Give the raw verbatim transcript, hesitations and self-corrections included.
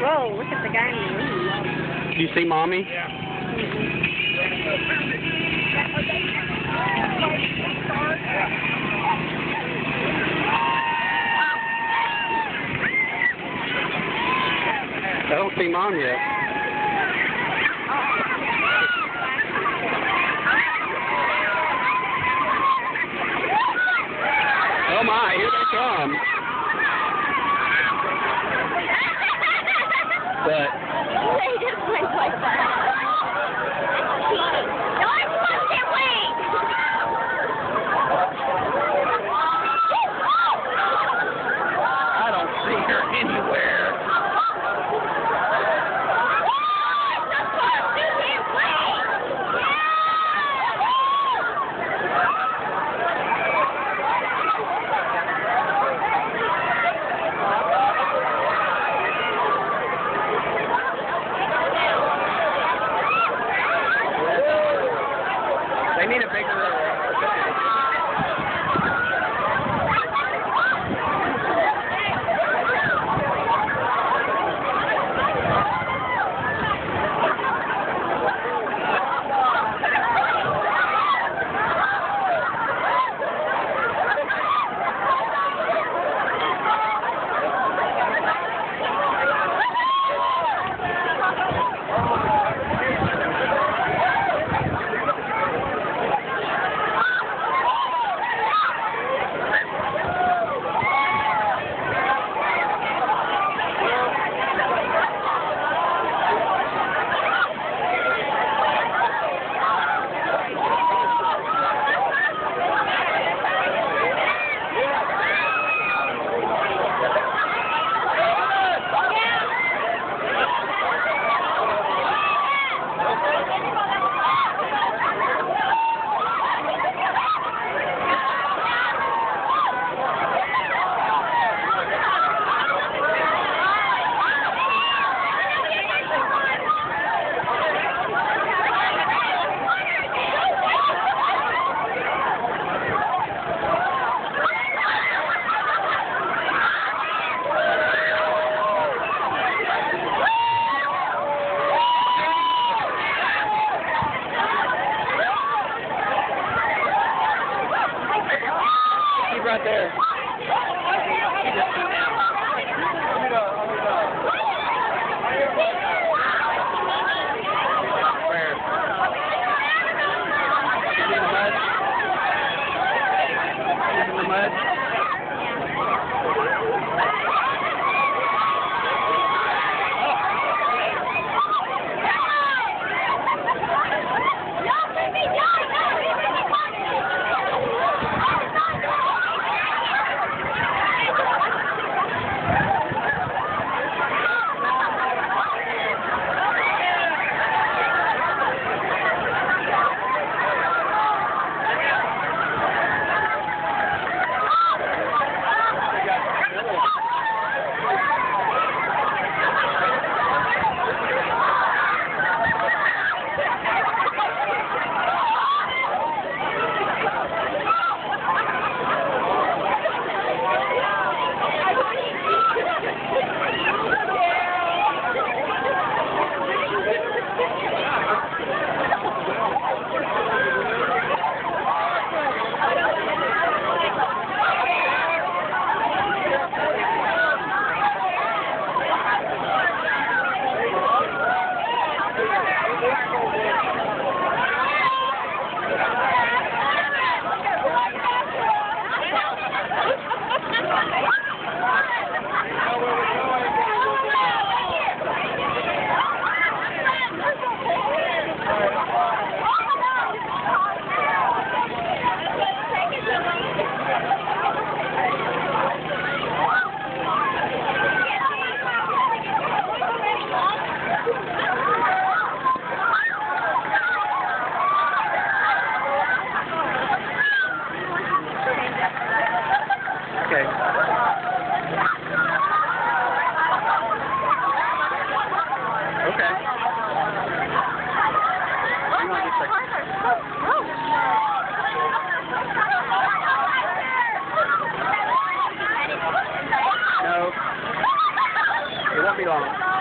Whoa, look at the guy in the room. Do you see Mommy? Yeah. I don't see Mom yet. Oh my, here they come. But They just went like that. No, I'm supposed to wait. I don't see her anywhere. They need a bigger right there. In the mud. No. It won't be long.